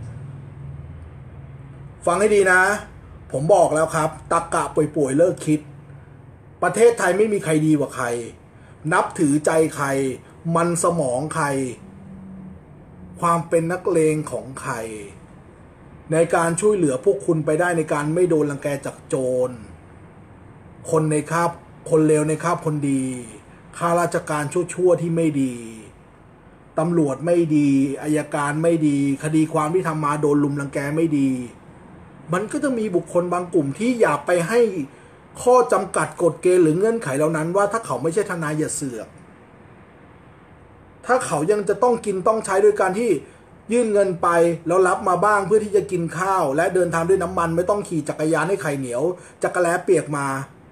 A: ฟังให้ดีนะผมบอกแล้วครับตรรกะป่วยๆเลิกคิดประเทศไทยไม่มีใครดีกว่าใครนับถือใจใครมันสมองใครความเป็นนักเลงของใครในการช่วยเหลือพวกคุณไปได้ในการไม่โดนรังแกจากโจรคนในคาบคนเลวในคาบคนดีข้าราชการชั่วๆที่ไม่ดีตำรวจไม่ดีอัยการไม่ดีคดีความที่ทำมาโดนลุมรังแกไม่ดีมันก็จะมีบุคคลบางกลุ่มที่อยากไปให้ข้อจำกัดกฎเกณฑ์หรือเงื่อนไขเหล่านั้นว่าถ้าเขาไม่ใช่ทนายอย่าเสือกถ้าเขายังจะต้องกินต้องใช้โดยการที่ยื่นเงินไปแล้วรับมาบ้างเพื่อที่จะกินข้าวและเดินทางด้วยน้ำมันไม่ต้องขี่จักรยานให้ไข่เหนียวจักรแล้เปียกมา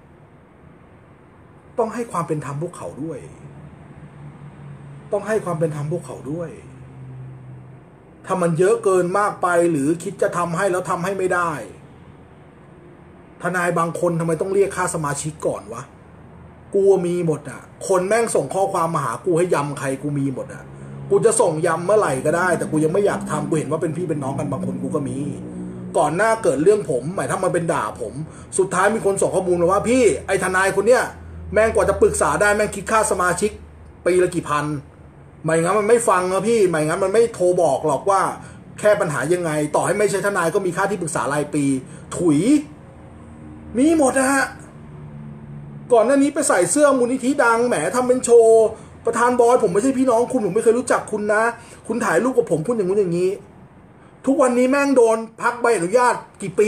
A: ต้องให้ความเป็นธรรมพวกเขาด้วยต้องให้ความเป็นธรรมพวกเขาด้วยถ้ามันเยอะเกินมากไปหรือคิดจะทำให้แล้วทำให้ไม่ได้ทนายบางคนทำไมต้องเรียกค่าสมาชิกก่อนวะกูมีหมดอ่ะคนแม่งส่งข้อความมาหากูให้ยำใครกูมีหมดอ่ะกูจะส่งยำเมื่อไหร่ก็ได้แต่กูยังไม่อยากทำกูเห็นว่าเป็นพี่เป็นน้องกันบางคนกูก็มีก่อนหน้าเกิดเรื่องผมหมายถ้ามันเป็นด่าผมสุดท้ายมีคนส่งข้อมูลมาว่าพี่ไอ้ทนายคนเนี้ยแม่งกว่าจะปรึกษาได้แม่งคิดค่าสมาชิกปีละกี่พันไม่งั้นมันไม่ฟังนะพี่ไม่งั้นมันไม่โทรบอกหรอกว่าแค่ปัญหายังไงต่อให้ไม่ใช่ทนายก็มีค่าที่ปรึกษารายปีถุยมีหมดนะฮะก่อนหน้านี้ไปใส่เสื้อมูลนิธิดังแหมทำเป็นโชว์ประธานบอยผมไม่ใช่พี่น้องคุณผมไม่เคยรู้จักคุณนะคุณถ่ายรูปกับผมคุณอย่างนู้นอย่างนี้ทุกวันนี้แม่งโดนพักใบอนุญาตกี่ปี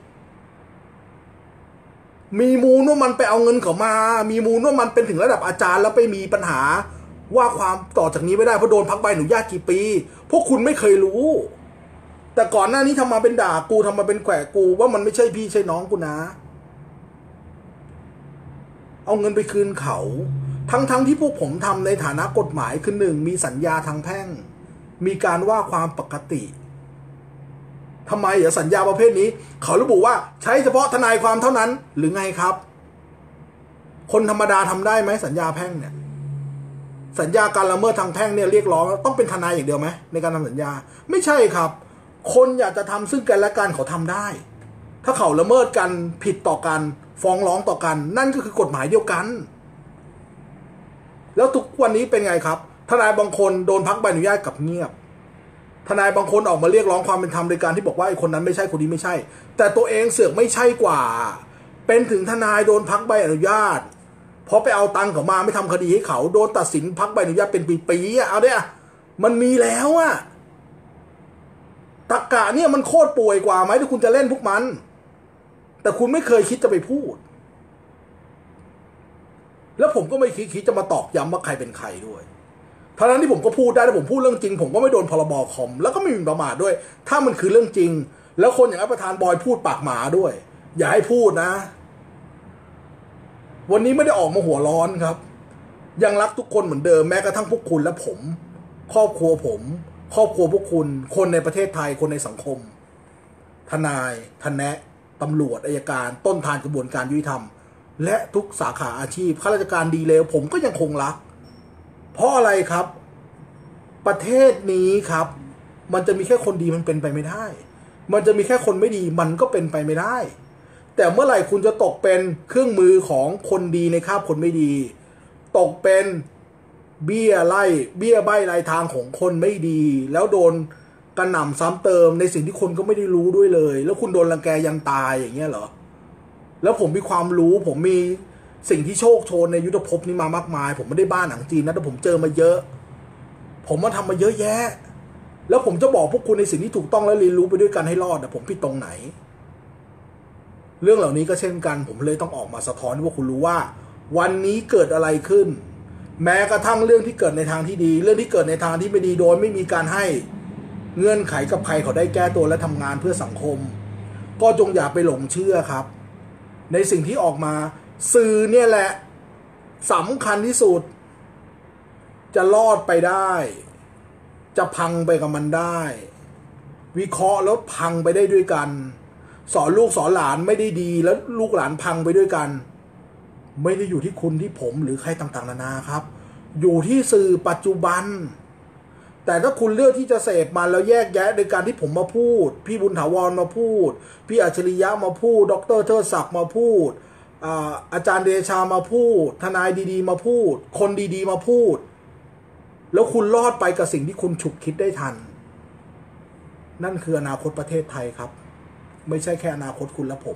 A: มีมูลว่ามันไปเอาเงินเขามามีมูลว่ามันเป็นถึงระดับอาจารย์แล้วไปมีปัญหาว่าความต่อจากนี้ไม่ได้เพราะโดนพักใบอนุญาตกี่ปีพวกคุณไม่เคยรู้แต่ก่อนหน้านี้ทำมาเป็นด่ากูทำมาเป็นแขวะกูว่ามันไม่ใช่พี่ใช่น้องกูนะเอาเงินไปคืนเขาทั้งที่พวกผมทำในฐานะกฎหมายคือหนึ่งมีสัญญาทางแพ่งมีการว่าความปกติทำไมสัญญาประเภทนี้เขาระบุว่าใช้เฉพาะทนายความเท่านั้นหรือไงครับคนธรรมดาทำได้ไหมสัญญาแพ่งเนี่ยสัญญาการละเมิดทางแพ่งเนี่ยเรียกร้องต้องเป็นทนายอย่างเดียวไหมในการทำสัญญาไม่ใช่ครับคนอยากจะทำซึ่งกันและกันเขาทำได้ถ้าเขาละเมิดกันผิดต่อกันฟ้องร้องต่อกันนั่นก็คือกฎหมายเดียวกันแล้วทุกวันนี้เป็นไงครับทนายบางคนโดนพักใบอนุญาตกับเงียบทนายบางคนออกมาเรียกร้องความเป็นธรรมโดยการที่บอกว่าไอ้คนนั้นไม่ใช่คนนี้ไม่ใช่แต่ตัวเองเสือกไม่ใช่กว่าเป็นถึงทนายโดนพักใบอนุญาตเพราะไปเอาตังค์เขามาไม่ทำคดีให้เขาโดนตัดสินพักใบอนุญาตเป็นปีๆเอาเนี่ยมันมีแล้วอะตรรกะเนี่ยมันโคตรป่วยกว่าไหมที่คุณจะเล่นพวกมันแต่คุณไม่เคยคิดจะไปพูดแล้วผมก็ไม่คิดจะมาตอกย้ำว่าใครเป็นใครด้วยเพราะฉะนั้นที่ผมก็พูดได้ถ้าผมพูดเรื่องจริงผมก็ไม่โดนพรบคอมแล้วก็ไม่มีประมาทด้วยถ้ามันคือเรื่องจริงแล้วคนอย่างประธานบอยพูดปากหมาด้วยอย่าให้พูดนะวันนี้ไม่ได้ออกมาหัวร้อนครับยังรักทุกคนเหมือนเดิมแม้กระทั่งพวกคุณและผมครอบครัวผมครอบครัวพวกคุณคนในประเทศไทยคนในสังคมทนายทนายตำรวจอัยการต้นทานกระบวนการยุติธรรมและทุกสาขาอาชีพข้าราชการดีเลวผมก็ยังคงรักเพราะอะไรครับประเทศนี้ครับมันจะมีแค่คนดีมันเป็นไปไม่ได้มันจะมีแค่คนไม่ดีมันก็เป็นไปไม่ได้แต่เมื่อไหร่คุณจะตกเป็นเครื่องมือของคนดีในคาบคนไม่ดีตกเป็นเบี้ยใบ้รายทางของคนไม่ดีแล้วโดนกระหน่ำซ้ำเติมในสิ่งที่คนก็ไม่ได้รู้ด้วยเลยแล้วคุณโดนรังแกยันตายอย่างเงี้ยเหรอแล้วผมมีความรู้ผมมีสิ่งที่โชคโชนในยุทธภพนี้มามากมายผมไม่ได้บ้านหนังจีนนะแต่ผมเจอมาเยอะผมมาทำมาเยอะแยะแล้วผมจะบอกพวกคุณในสิ่งที่ถูกต้องและเรียนรู้ไปด้วยกันให้รอดแต่ผมผิดตรงไหนเรื่องเหล่านี้ก็เช่นกันผมเลยต้องออกมาสะท้อนให้พวกคุณรู้ว่าวันนี้เกิดอะไรขึ้นแม้กระทั่งเรื่องที่เกิดในทางที่ดีเรื่องที่เกิดในทางที่ไม่ดีโดยไม่มีการให้เงื่อนไขกับใครเขาได้แก้ตัวและทำงานเพื่อสังคมก็จงอย่าไปหลงเชื่อครับในสิ่งที่ออกมาสื่อเนี่ยแหละสำคัญที่สุดจะรอดไปได้จะพังไปกับมันได้วิเคราะห์แล้วพังไปได้ด้วยกันสอนลูกสอนหลานไม่ได้ดีแล้วลูกหลานพังไปด้วยกันไม่ได้อยู่ที่คุณที่ผมหรือใครต่างๆนานาครับอยู่ที่สื่อปัจจุบันแต่ถ้าคุณเลือกที่จะเสพมันแล้วแยกแยะโดยการที่ผมมาพูดพี่บุญถาวรมาพูดพี่อัจฉริยะมาพูดดร.เทิดศักดิ์มาพูดอาจารย์เดชามาพูดทนายดีๆมาพูดคนดีๆมาพูดแล้วคุณรอดไปกับสิ่งที่คุณฉุกคิดได้ทันนั่นคืออนาคตประเทศไทยครับไม่ใช่แค่อนาคตคุณและผม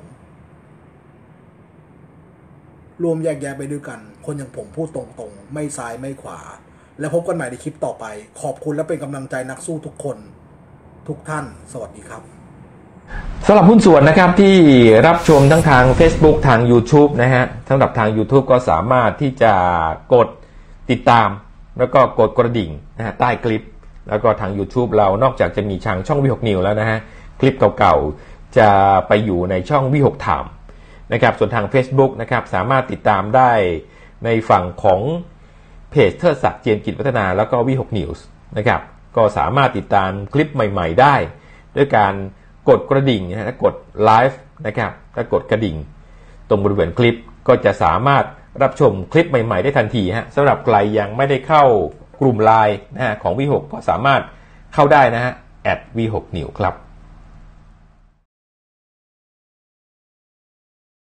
A: รวมแยกแยะไปด้วยกันคนอย่างผมพูดตรงๆไม่ซ้ายไม่ขวาแล้วพบกันใหม่ในคลิปต่อไปขอบคุณและเป็นกำลังใจนักสู้ทุกคนทุกท่านสวัสดีครับ
C: สำหรับหุ้นส่วนนะครับที่รับชมทั้งทาง Facebook ทาง YouTube นะฮะสำหรับทาง YouTube ก็สามารถที่จะกดติดตามแล้วก็กดกระดิ่งนะฮะใต้คลิปแล้วก็ทาง YouTube เรานอกจากจะมีช่องวิหกนิวแล้วนะฮะคลิปเก่าๆจะไปอยู่ในช่องวิหกไทม์นะครับส่วนทาง Facebook นะครับสามารถติดตามได้ในฝั่งของเพจเทิดศักดิ์เจียมกิจวัฒนาแล้วก็วิหกนิวส์นะครับก็สามารถติดตามคลิปใหม่ๆได้ด้วยการกดกระดิ่งนะฮะกดไลฟ์นะครับถ้ากดกระดิ่งตรงบริเวณคลิปก็จะสามารถรับชมคลิปใหม่ๆได้ทันทีฮะสำหรับใครยังไม่ได้เข้ากลุ่มไลน์นะฮะของวิหกก็สามารถเข้าได้นะฮะ@วิหกนิวครับ